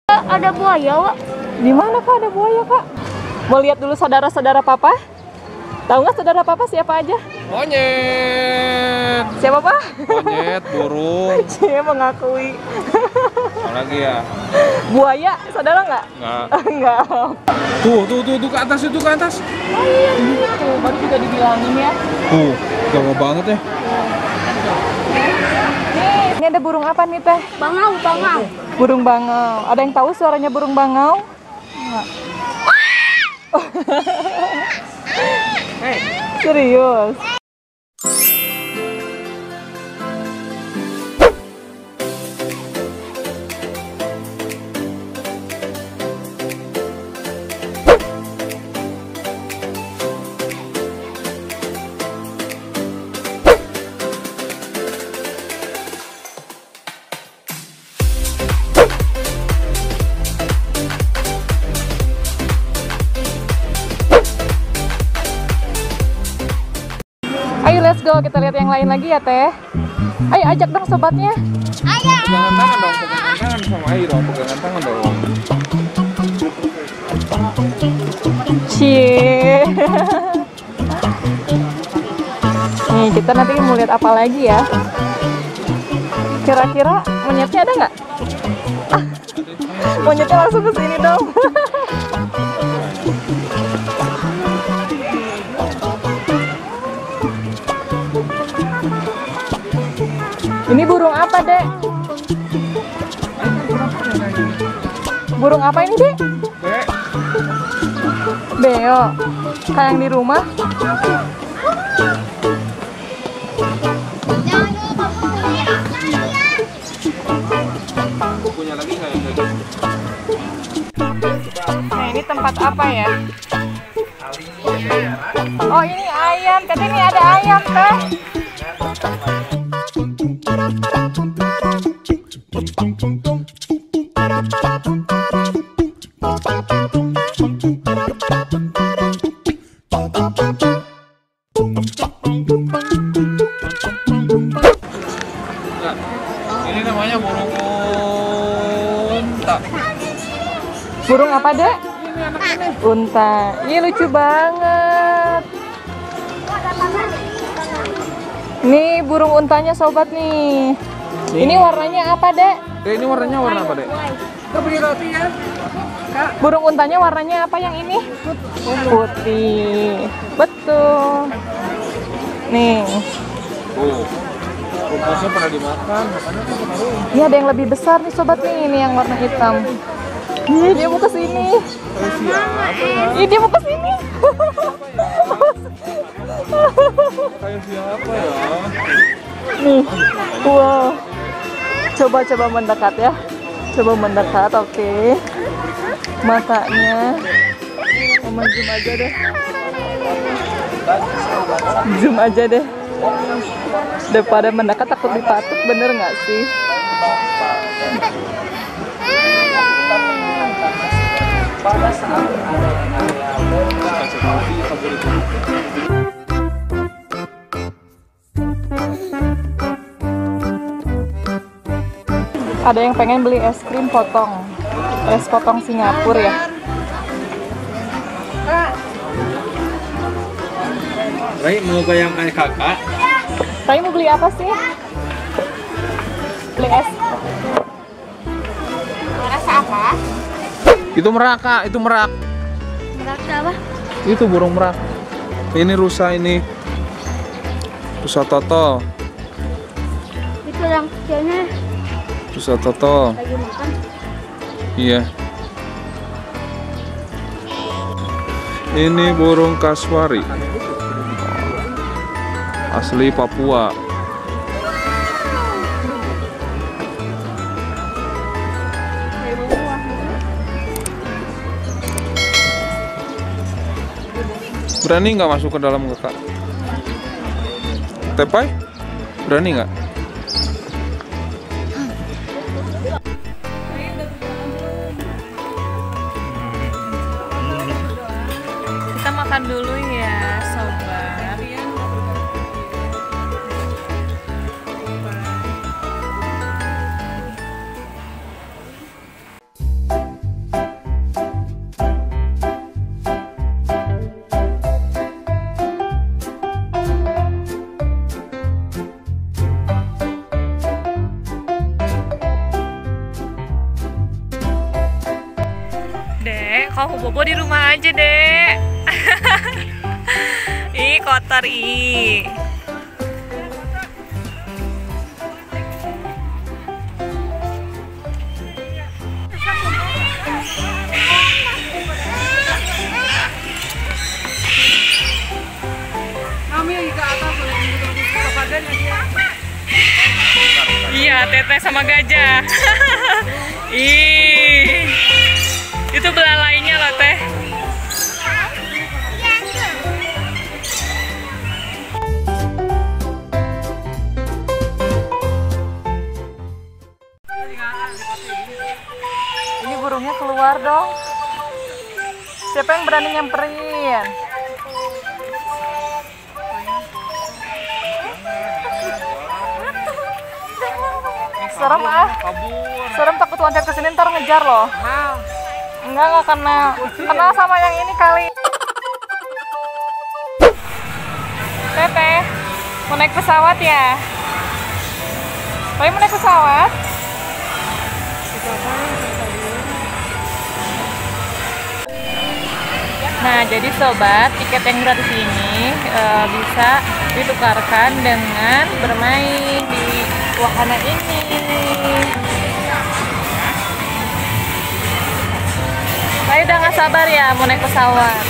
Ada buaya, Wak. Di mana Kak ada buaya, Kak? Mau lihat dulu saudara-saudara Papa? Tahu nggak saudara Papa siapa aja? Monyet. Siapa, Pak? Monyet, burung. Cie mengakui. Apa lagi ya? Buaya, saudara nggak? Nggak. Nggak. Tuh ke atas itu, ke atas. Oh iya, gitu. Baru juga dibilangin ya. Gawat banget ya. Nih, ini ada burung apa nih, Teh? Bangau, bangau. Burung bangau. Ada yang tahu suaranya burung bangau? Nggak. Serius? Ayo let's go, kita lihat yang lain lagi ya Teh. Ayo ajak dong sobatnya. Pegangan tangan dong, pegangan tangan sama Ayu dong, pegangan tangan dong. Cie. Nih kita nanti mau lihat apa lagi ya. Kira-kira monyetnya ada nggak? Monyetnya langsung ke sini dong. Ini burung apa, Dek? Burung apa ini, Dek? Beo. Kayak yang di rumah. Punya lagi nggak yang gitu? Nah, ini tempat apa ya? Oh, ini ayam. Tadi ini ada ayam, Teh. Ini namanya burung unta. Burung apa, Dek? Unta. Ih, lucu banget. Nih, burung untanya sobat nih. Ini warnanya apa, Dek? Ini warnanya warna apa, Dek? Kebeli roti ya. Burung untanya warnanya apa yang ini? Putih. Betul. Nih. Rumputnya pernah dimakan, makanya tuh pernah rumput. Ini ada yang lebih besar nih sobat nih, ini yang warna hitam. Ih, dia mau ke sini. Ih, dia mau ke sini. Kayak siapa ya? Nih. Wow. Coba mendekat ya. Coba mendekat, oke. Matanya. Mama zoom aja deh. Zoom aja deh. Daripada mendekat takut dipatuk, bener nggak sih? Ada yang pengen beli es krim potong, es potong Singapura ya. Rai mau kayak kakak? Tapi mau beli apa sih? Beli es. Rasa apa? Itu merak, Kak. Itu merak. Rasa apa? Itu burung merak. Ini rusa ini. Rusa toto. Itu yang kecilnya Rusa toto. lagi makan. Iya. Ini burung kasuari. Asli Papua. Berani nggak masuk ke dalam, Kakak? Tepai? Berani nggak? Kita makan dulu ya, sobat. Kamu bobo di rumah aja, Dek. Ih, kotor ih. Iya, Teteh sama gajah. Ih, itu belalainya loh, Teh. Ini burungnya keluar dong. Siapa yang berani nyamperin? Serem ah. Serem, takut loncat ke sini ntar ngejar loh. Enggak kenal sama yang ini kali. Teteh, mau naik pesawat ya? Mau naik pesawat? Nah, jadi sobat, tiket yang gratis ini bisa ditukarkan dengan bermain di wahana ini. Saya udah nggak sabar ya mau naik pesawat.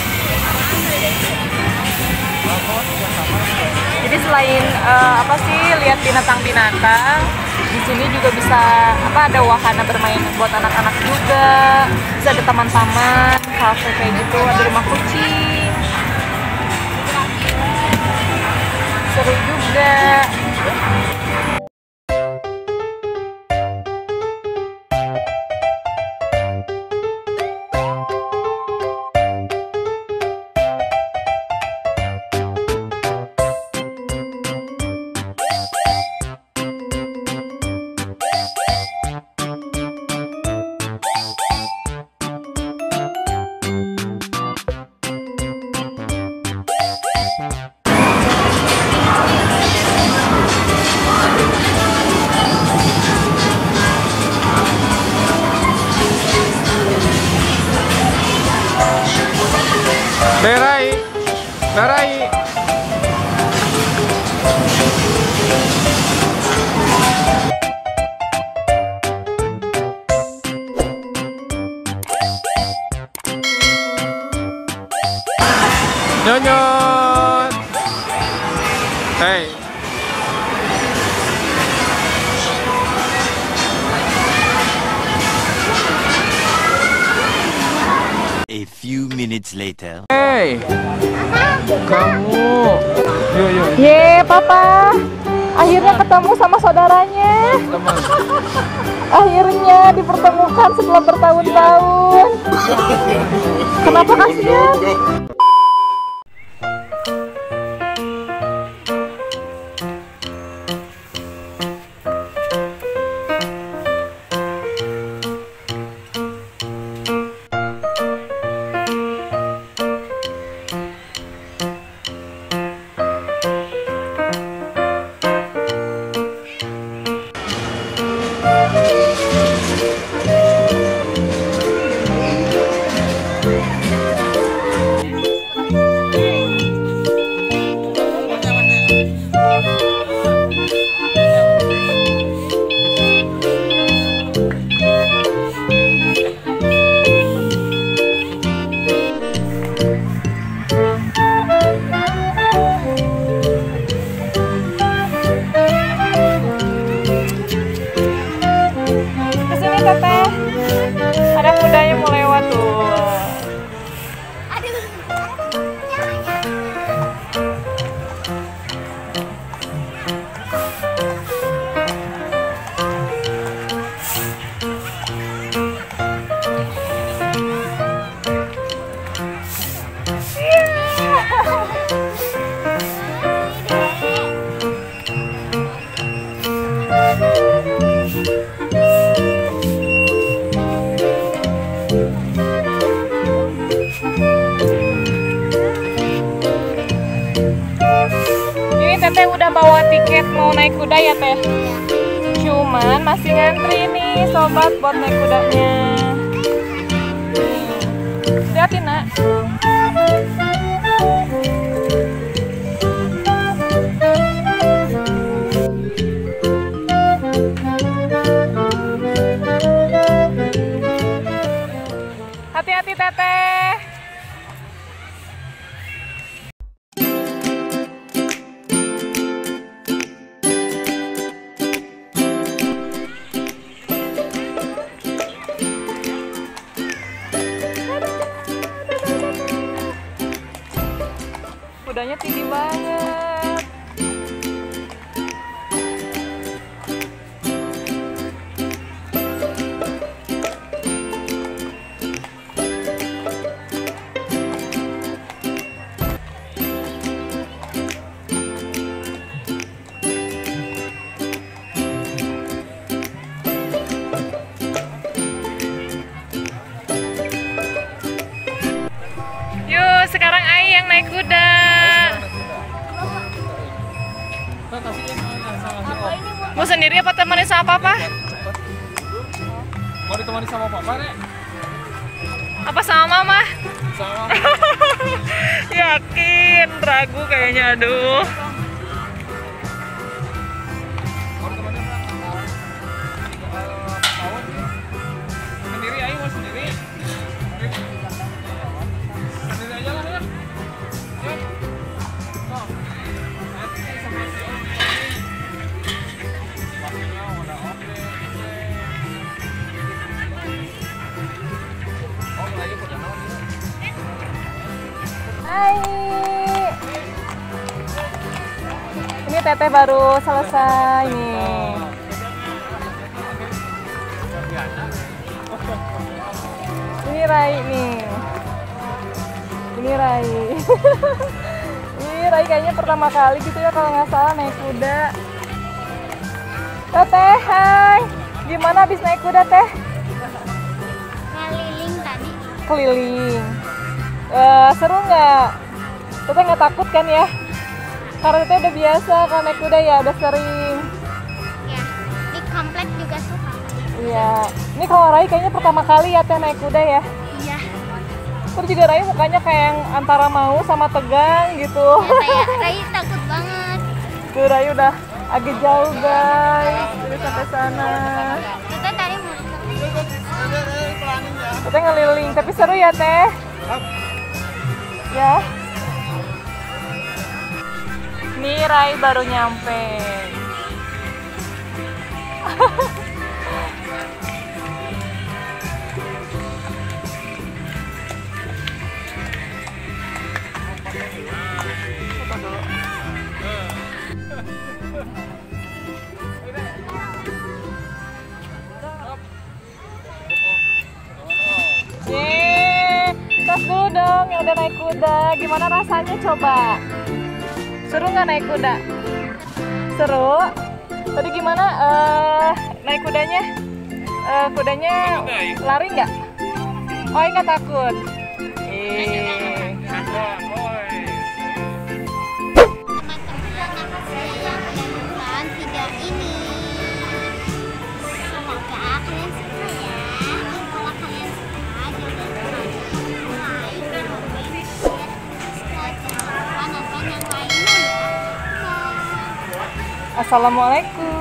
Jadi selain lihat binatang-binatang, di sini juga bisa ada wahana bermain buat anak-anak juga. Bisa ada taman-taman, kafe kayak gitu, ada rumah kucing. Seru juga. Darai. Nyonyot. Hey. A few minutes later. Hey, kamu. Yo. Ye, Papa. Akhirnya ketemu sama saudaranya. Teman. Akhirnya dipertemukan setelah bertahun-tahun. Kenapa kasihan? Teteh, ada kudanya mau lewat tuh. Ini Teteh udah bawa tiket mau naik kuda ya Teh? Cuman masih ngantri nih sobat buat naik kudanya. hati-hati Teteh. Kudanya tinggi banget. Yuk, sekarang Ai yang naik kuda. Mau sendiri apa temenin sama papa? Mau ditemani sama papa, Nek? Apa sama mama? Sama. Yakin, ragu kayaknya, aduh. Mau ditemani sama sendiri, ayo mau sendiri. Sendiri aja lah ya. Yuk. Tuh. Nanti sama si Om. Pastinya udah oke. Om lagi pada naon ya? Hai. Ini Teteh baru selesai nih. Ini Rai nih. Ini Rai. Ini Rai kayaknya pertama kali gitu ya kalau nggak salah naik kuda. Teteh, hai. Gimana habis naik kuda Teh? Ngeliling tadi. Keliling. Seru nggak? Teteh nggak takut kan ya? Karena Teteh udah biasa kalau naik kuda ya, udah sering. Ya, di komplek juga suka. Iya. Ini kalau Rai kayaknya pertama kali ya Teh naik kuda ya. Iya. Terus juga Rai mukanya kayak yang antara mau sama tegang gitu. Kayak Rai takut banget. Tuh Rai udah agak jauh guys, jadi sampai sana. Kita tadi mau Teteh ngeliling, tapi seru ya Teh. Ya. Nih Rai baru nyampe. Yeay, tos dulu dong yang udah naik kuda. Gimana rasanya coba? Seru nggak naik kuda? Seru? Tadi gimana naik kudanya? Kudanya lari nggak? Oh, nggak takut? teman-teman saya yang menonton video ini. Semoga kalian suka ya. Kalau kalian suka, jangan lupa like, comment, share, subscribe, dan jangan lupa nonton yang lainnya ya. Bye. Assalamualaikum.